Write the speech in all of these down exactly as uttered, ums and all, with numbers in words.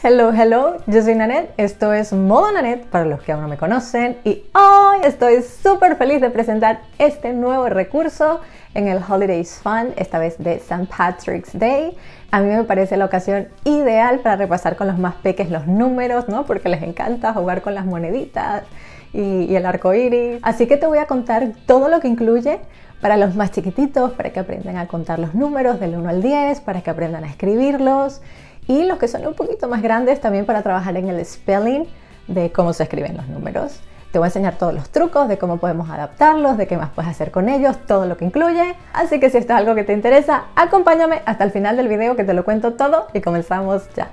Hello, hello, yo soy Nanette, esto es Modo Nanette para los que aún no me conocen y hoy estoy súper feliz de presentar este nuevo recurso en el Holidays Fun, esta vez de Saint Patrick's Day. A mí me parece la ocasión ideal para repasar con los más peques los números, ¿no? Porque les encanta jugar con las moneditas y, y el arco iris. Así que te voy a contar todo lo que incluye para los más chiquititos, para que aprendan a contar los números del uno al diez, para que aprendan a escribirlos. Y los que son un poquito más grandes también para trabajar en el spelling de cómo se escriben los números. Te voy a enseñar todos los trucos de cómo podemos adaptarlos, de qué más puedes hacer con ellos, todo lo que incluye. Así que si esto es algo que te interesa, acompáñame hasta el final del video que te lo cuento todo y comenzamos ya.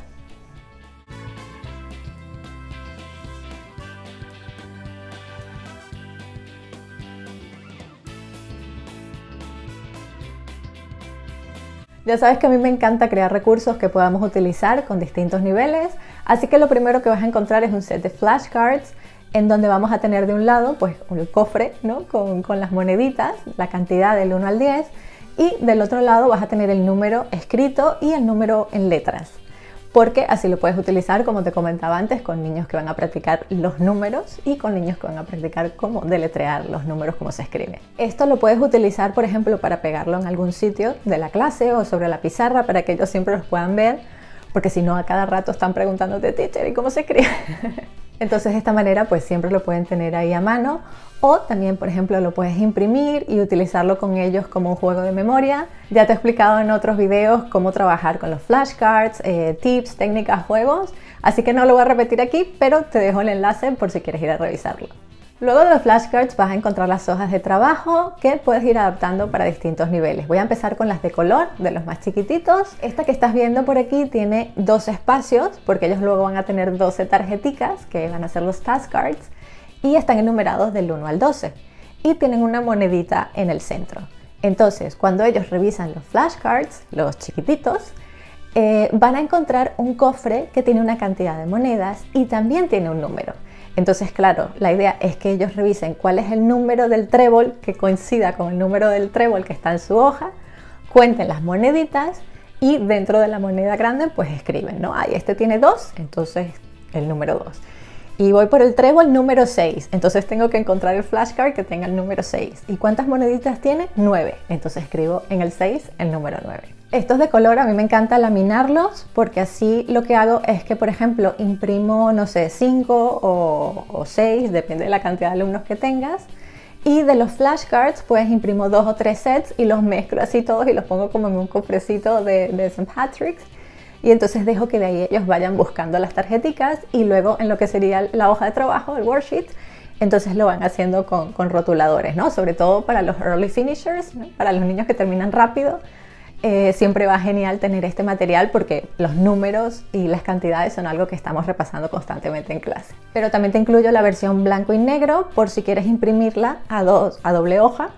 Ya sabes que a mí me encanta crear recursos que podamos utilizar con distintos niveles, así que lo primero que vas a encontrar es un set de flashcards en donde vamos a tener de un lado pues un cofre, ¿no? con, con las moneditas, la cantidad del uno al diez, y del otro lado vas a tener el número escrito y el número en letras, porque así lo puedes utilizar, como te comentaba antes, con niños que van a practicar los números y con niños que van a practicar cómo deletrear los números, cómo se escriben. Esto lo puedes utilizar, por ejemplo, para pegarlo en algún sitio de la clase o sobre la pizarra para que ellos siempre los puedan ver, porque si no a cada rato están preguntándote, teacher, ¿y cómo se escribe? Entonces de esta manera pues siempre lo pueden tener ahí a mano, o también por ejemplo lo puedes imprimir y utilizarlo con ellos como un juego de memoria. Ya te he explicado en otros videos cómo trabajar con los flashcards, eh, tips, técnicas, juegos, así que no lo voy a repetir aquí, pero te dejo el enlace por si quieres ir a revisarlo. Luego de los flashcards vas a encontrar las hojas de trabajo que puedes ir adaptando para distintos niveles. Voy a empezar con las de color, de los más chiquititos. Esta que estás viendo por aquí tiene dos espacios, porque ellos luego van a tener doce tarjeticas, que van a ser los task cards, y están enumerados del uno al doce. Y tienen una monedita en el centro. Entonces, cuando ellos revisan los flashcards, los chiquititos, eh, van a encontrar un cofre que tiene una cantidad de monedas y también tiene un número. Entonces, claro, la idea es que ellos revisen cuál es el número del trébol que coincida con el número del trébol que está en su hoja, cuenten las moneditas y dentro de la moneda grande pues escriben, ¿no? Ay, este tiene dos, entonces el número dos. Y voy por el trébol número seis, entonces tengo que encontrar el flashcard que tenga el número seis. ¿Y cuántas moneditas tiene? nueve, entonces escribo en el seis el número nueve. Estos de color a mí me encanta laminarlos porque así lo que hago es que, por ejemplo, imprimo, no sé, cinco o, o seis, depende de la cantidad de alumnos que tengas. Y de los flashcards, pues imprimo dos o tres sets y los mezclo así todos y los pongo como en un cofrecito de, de Saint Patrick's. Y entonces dejo que de ahí ellos vayan buscando las tarjeticas y luego en lo que sería la hoja de trabajo, el worksheet, entonces lo van haciendo con, con rotuladores, ¿no? Sobre todo para los early finishers, ¿no? Para los niños que terminan rápido. Eh, siempre va genial tener este material porque los números y las cantidades son algo que estamos repasando constantemente en clase. Pero también te incluyo la versión blanco y negro por si quieres imprimirla a, dos, a doble hoja,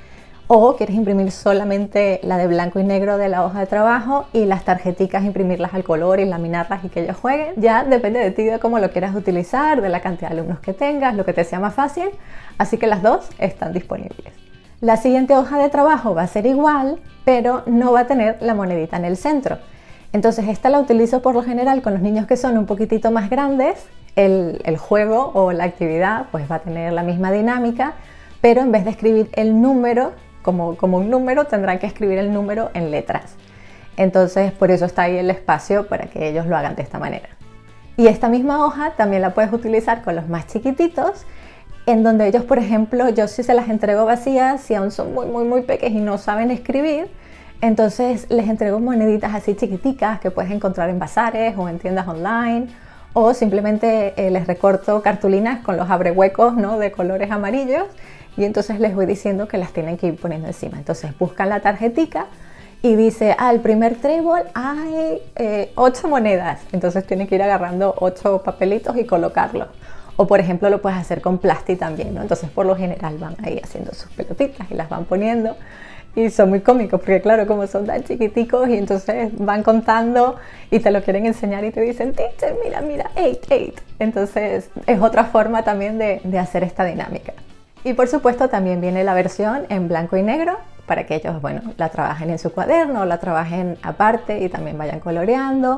o quieres imprimir solamente la de blanco y negro de la hoja de trabajo y las tarjeticas imprimirlas al color y laminarlas y que ellos jueguen. Ya depende de ti, de cómo lo quieras utilizar, de la cantidad de alumnos que tengas, lo que te sea más fácil, así que las dos están disponibles. La siguiente hoja de trabajo va a ser igual, pero no va a tener la monedita en el centro. Entonces esta la utilizo por lo general con los niños que son un poquitito más grandes. El, el juego o la actividad pues va a tener la misma dinámica, pero en vez de escribir el número como, como un número, tendrán que escribir el número en letras. Entonces por eso está ahí el espacio para que ellos lo hagan de esta manera. Y esta misma hoja también la puedes utilizar con los más chiquititos, en donde ellos, por ejemplo, yo si se las entrego vacías, si aún son muy, muy, muy pequeños y no saben escribir, entonces les entrego moneditas así chiquiticas que puedes encontrar en bazares o en tiendas online, o simplemente eh, les recorto cartulinas con los abrehuecos, ¿no? De colores amarillos, y entonces les voy diciendo que las tienen que ir poniendo encima. Entonces buscan la tarjetica y dice, ah, el primer trébol hay eh, ocho monedas, entonces tienen que ir agarrando ocho papelitos y colocarlos. O por ejemplo lo puedes hacer con plasti también, ¿no? Entonces por lo general van ahí haciendo sus pelotitas y las van poniendo y son muy cómicos porque claro, como son tan chiquiticos y entonces van contando y te lo quieren enseñar y te dicen, teacher, mira, mira, eight, eight. Entonces es otra forma también de, de hacer esta dinámica. Y por supuesto también viene la versión en blanco y negro para que ellos, bueno, la trabajen en su cuaderno, la trabajen aparte y también vayan coloreando.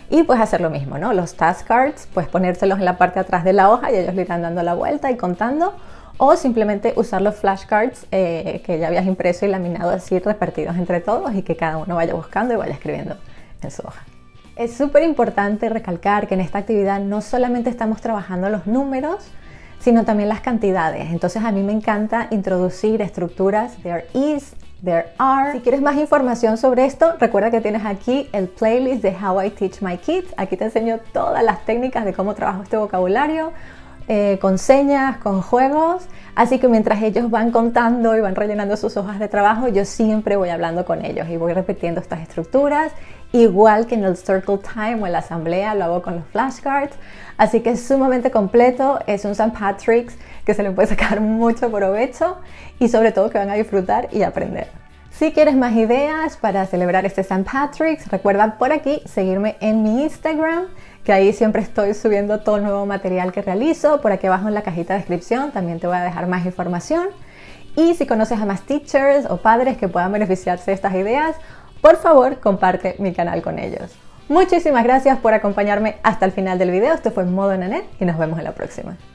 Y pues hacer lo mismo, ¿no? Los task cards, pues ponérselos en la parte de atrás de la hoja y ellos le irán dando la vuelta y contando. O simplemente usar los flashcards eh, que ya habías impreso y laminado así repartidos entre todos y que cada uno vaya buscando y vaya escribiendo en su hoja. Es súper importante recalcar que en esta actividad no solamente estamos trabajando los números, sino también las cantidades. Entonces a mí me encanta introducir estructuras there is, there are. Si quieres más información sobre esto, recuerda que tienes aquí el playlist de How I Teach My Kids. Aquí te enseño todas las técnicas de cómo trabajo este vocabulario, eh, con señas, con juegos. Así que mientras ellos van contando y van rellenando sus hojas de trabajo, yo siempre voy hablando con ellos y voy repitiendo estas estructuras, igual que en el Circle Time o en la asamblea lo hago con los flashcards. Así que es sumamente completo, es un Saint Patrick's que se le puede sacar mucho provecho y sobre todo que van a disfrutar y aprender. Si quieres más ideas para celebrar este Saint Patrick's, recuerda por aquí seguirme en mi Instagram, que ahí siempre estoy subiendo todo el nuevo material que realizo. Por aquí abajo en la cajita de descripción también te voy a dejar más información. Y si conoces a más teachers o padres que puedan beneficiarse de estas ideas, por favor comparte mi canal con ellos. Muchísimas gracias por acompañarme hasta el final del video. Esto fue Modo Nanette y nos vemos en la próxima.